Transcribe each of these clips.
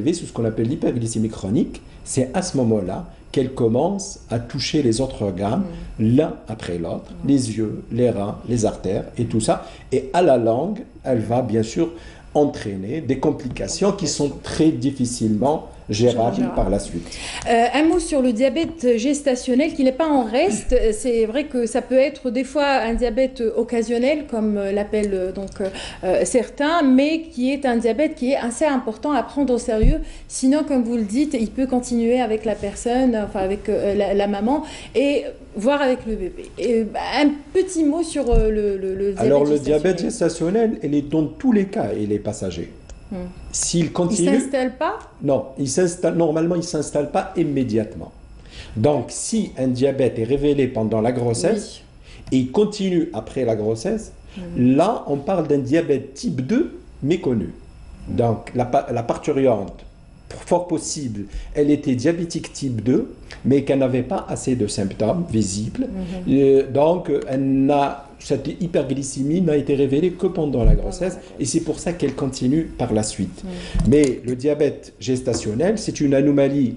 C'est ce qu'on appelle l'hyperglycémie chronique. C'est à ce moment-là qu'elle commence à toucher les autres organes, l'un après l'autre, les yeux, les reins, les artères et tout ça. Et à la langue, elle va bien sûr entraîner des complications qui sont très difficilement gérables par la suite. Un mot sur le diabète gestationnel qui n'est pas en reste. C'est vrai que ça peut être des fois un diabète occasionnel, comme l'appellent donc certains, mais qui est un diabète qui est assez important à prendre au sérieux. Sinon, comme vous le dites, il peut continuer avec la personne, enfin avec la maman, et voire avec le bébé. Et, un petit mot sur le diabète gestationnel. Alors, le diabète gestationnel, il est dans tous les cas, il est passager. S'il continue... Il ne s'installe pas? Non, normalement, il ne s'installe pas immédiatement. Donc, si un diabète est révélé pendant la grossesse et il continue après la grossesse, là, on parle d'un diabète type 2 méconnu. Donc, la parturiente, fort possible, elle était diabétique type 2, mais qu'elle n'avait pas assez de symptômes visibles. Donc, cette hyperglycémie n'a été révélée que pendant la grossesse, et c'est pour ça qu'elle continue par la suite. Mais le diabète gestationnel, c'est une anomalie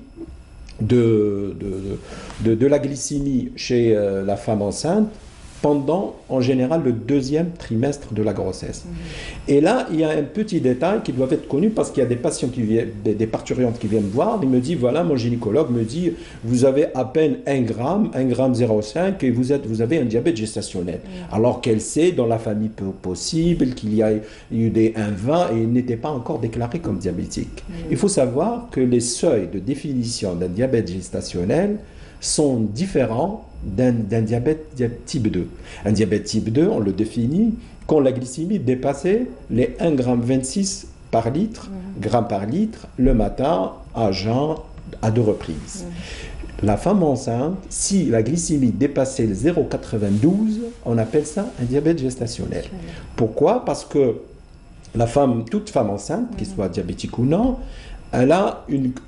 de la glycémie chez la femme enceinte pendant, en général, le deuxième trimestre de la grossesse. Et là, il y a un petit détail qui doit être connu parce qu'il y a des patients qui viennent, des parturientes qui viennent voir, ils me disent, voilà, mon gynécologue me dit, vous avez à peine 1 gramme 0,5 et vous avez un diabète gestationnel. Alors qu'elle sait, dans la famille possible, qu'il y a eu des 1,20 et il n'était pas encore déclaré comme diabétique. Il faut savoir que les seuils de définition d'un diabète gestationnel sont différents d'un diabète type 2. Un diabète type 2, on le définit quand la glycémie dépassait les 1,26 g par litre, le matin, à jeun, à 2 reprises. La femme enceinte, si la glycémie dépassait les 0,92, on appelle ça un diabète gestationnel. Pourquoi? Parce que toute femme enceinte, qu'elle soit diabétique ou non, elle a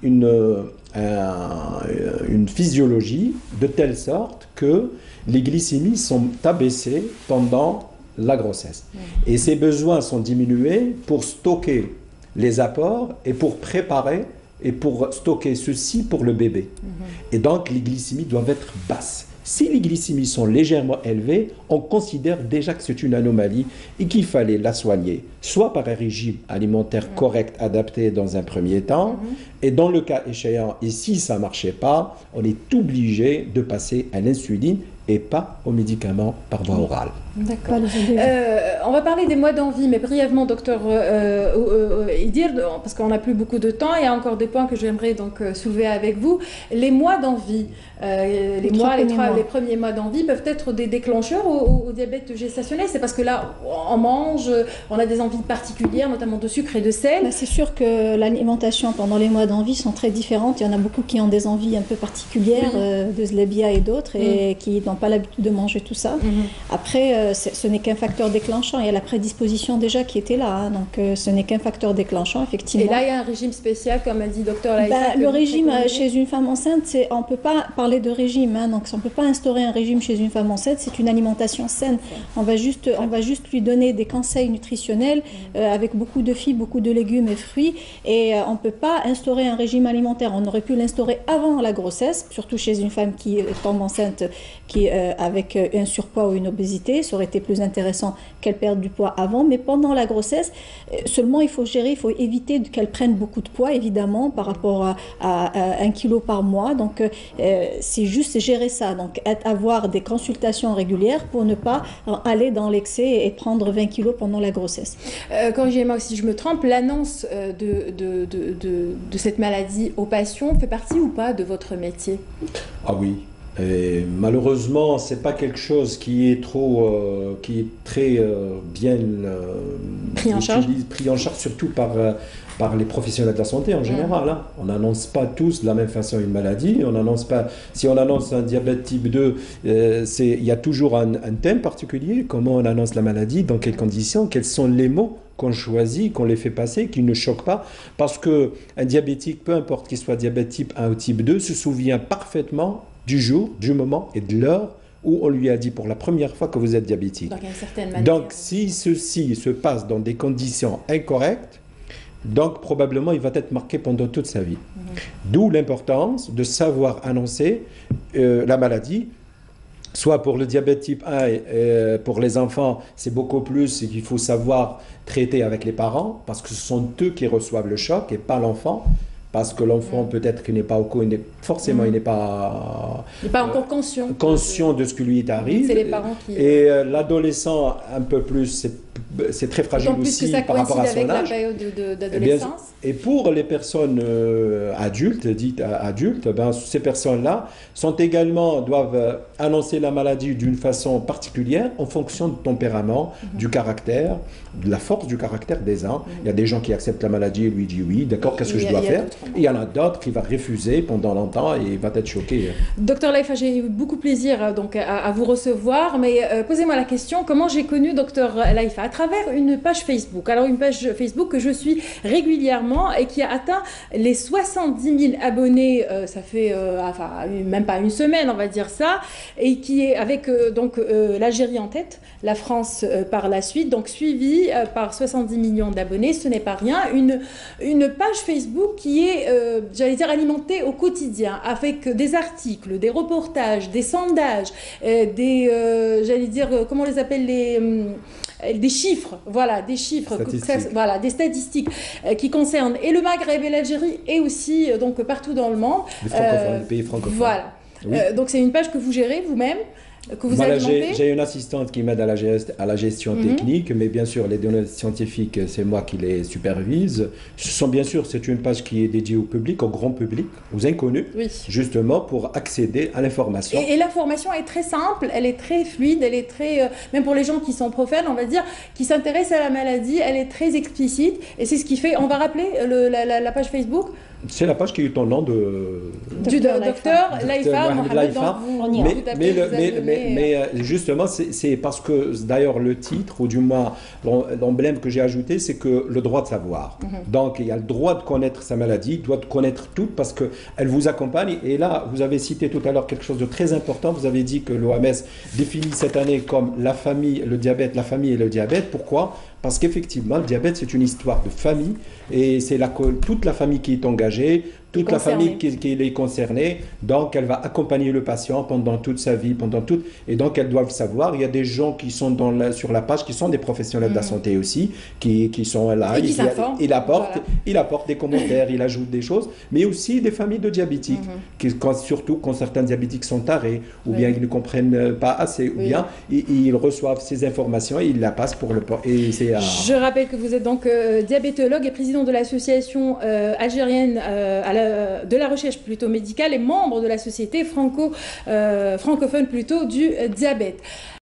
une physiologie de telle sorte que les glycémies sont abaissées pendant la grossesse. Et ses besoins sont diminués pour stocker les apports et pour préparer et pour stocker ceci pour le bébé. Et donc les glycémies doivent être basses. Si les glycémies sont légèrement élevées, on considère déjà que c'est une anomalie et qu'il fallait la soigner, soit par un régime alimentaire correct, adapté dans un premier temps, et dans le cas échéant, et si ça ne marchait pas, on est obligé de passer à l'insuline et pas aux médicaments par voie orale. D'accord. On va parler des mois d'envie, mais brièvement, docteur Idir, parce qu'on n'a plus beaucoup de temps. Il y a encore des points que j'aimerais donc soulever avec vous. Les mois d'envie, les premiers mois d'envie peuvent être des déclencheurs au diabète gestationnel. C'est parce que là, on mange, on a des envies particulières, notamment de sucre et de sel. C'est sûr que l'alimentation pendant les mois d'envie sont très différentes. Il y en a beaucoup qui ont des envies un peu particulières, de zlébia et d'autres, et qui n'ont pas l'habitude de manger tout ça. Après, ce n'est qu'un facteur déclenchant. Il y a la prédisposition déjà qui était là, hein, donc ce n'est qu'un facteur déclenchant, effectivement. Et là, il y a un régime spécial, comme a dit docteur Laïssa. Le régime chez une femme enceinte, on ne peut pas parler de régime, hein, donc on ne peut pas instaurer un régime chez une femme enceinte, c'est une alimentation saine. On va juste lui donner des conseils nutritionnels avec beaucoup de fibres, beaucoup de légumes et fruits, et on ne peut pas instaurer un régime alimentaire. On aurait pu l'instaurer avant la grossesse, surtout chez une femme qui tombe enceinte, avec un surpoids ou une obésité. Ça aurait été plus intéressant qu'elle perde du poids avant, mais pendant la grossesse, seulement il faut gérer, il faut éviter qu'elle prenne beaucoup de poids, évidemment, par rapport à 1 kilo par mois. Donc, c'est juste gérer ça. Donc, avoir des consultations régulières pour ne pas aller dans l'excès et prendre 20 kilos pendant la grossesse. Corrigez-moi si je me trompe, l'annonce de cette maladie aux patients fait partie ou pas de votre métier? Ah oui. Et malheureusement, c'est pas quelque chose qui est très bien pris en charge, surtout par les professionnels de la santé en général. Hein. On n'annonce pas tous de la même façon une maladie. On annonce pas. Si on annonce un diabète type 2, il y a toujours un thème particulier. Comment on annonce la maladie, dans quelles conditions, quels sont les mots qu'on choisit, qu'on les fait passer, qui ne choquent pas. Parce qu'un diabétique, peu importe qu'il soit diabète type 1 ou type 2, se souvient parfaitement du jour, du moment et de l'heure où on lui a dit pour la première fois que vous êtes diabétique. Donc, si ceci se passe dans des conditions incorrectes, Donc, probablement, il va être marqué pendant toute sa vie. D'où l'importance de savoir annoncer la maladie. Soit pour le diabète type 1, pour les enfants, c'est beaucoup plus qu'il faut savoir traiter avec les parents, parce que ce sont eux qui reçoivent le choc et pas l'enfant. Parce que l'enfant, peut-être qu'il n'est pas au courant, forcément, il n'est pas encore conscient de ce qui lui arrive. C'est les parents qui... Et l'adolescent, un peu plus, c'est très fragile aussi par rapport à son âge. Avec la période d'adolescence. Et pour les personnes adultes, dites adultes, ben, ces personnes-là doivent annoncer la maladie d'une façon particulière en fonction du tempérament, du caractère, de la force du caractère des uns. Il y a des gens qui acceptent la maladie et lui disent oui, d'accord, qu'est-ce que je dois faire? Il y en a d'autres qui vont refuser pendant longtemps et il va être choqué. Docteur Laifa, j'ai eu beaucoup plaisir donc, à vous recevoir, mais posez-moi la question, comment j'ai connu Docteur Laifa? À travers une page Facebook. Alors une page Facebook que je suis régulièrement et qui a atteint les 70 000 abonnés, ça fait même pas une semaine, on va dire ça, et qui est avec l'Algérie en tête, la France par la suite, donc suivie par 70 millions d'abonnés, ce n'est pas rien. Une page Facebook qui est, j'allais dire, alimentée au quotidien, avec des articles, des reportages, des sondages, j'allais dire, comment on les appelle, des chiffres, voilà, des chiffres, voilà, des statistiques qui concernent et le Maghreb et l'Algérie et aussi donc partout dans le monde. Les pays francophones. Voilà. Oui. Donc c'est une page que vous gérez vous-même, que vous alimentez. J'ai une assistante qui m'aide à la gestion technique, mais bien sûr les données scientifiques, c'est moi qui les supervise. C'est une page qui est dédiée au public, au grand public, aux inconnus, justement pour accéder à l'information. Et l'information est très simple, elle est très fluide, elle est très, même pour les gens qui sont profanes, on va dire, qui s'intéressent à la maladie, elle est très explicite, et c'est ce qui fait, on va rappeler la page Facebook. C'est la page qui a eu ton nom du docteur Laifa Mohamed. Mais justement, c'est parce que d'ailleurs le titre, ou du moins l'emblème que j'ai ajouté, c'est que le droit de savoir. Donc il y a le droit de connaître sa maladie, il doit connaître tout parce qu'elle vous accompagne. Et là, vous avez cité tout à l'heure quelque chose de très important. Vous avez dit que l'OMS définit cette année comme la famille et le diabète. Pourquoi ? Parce qu'effectivement, le diabète, c'est une histoire de famille et c'est toute la famille qui est engagée, toute la famille qui est concernée. Donc, elle va accompagner le patient pendant toute sa vie, et donc, elles doivent savoir. Il y a des gens qui sont sur la page, qui sont des professionnels de la santé aussi, qui sont là. Et qui s'informent. Il apporte des commentaires, il ajoute des choses, mais aussi des familles de diabétiques, surtout quand certains diabétiques sont tarés, ou bien ils ne comprennent pas assez, ou bien ils reçoivent ces informations et ils la passent pour le... Je rappelle que vous êtes donc diabétologue et président de l'association algérienne de la recherche plutôt médicale et membre de la société francophone plutôt du diabète.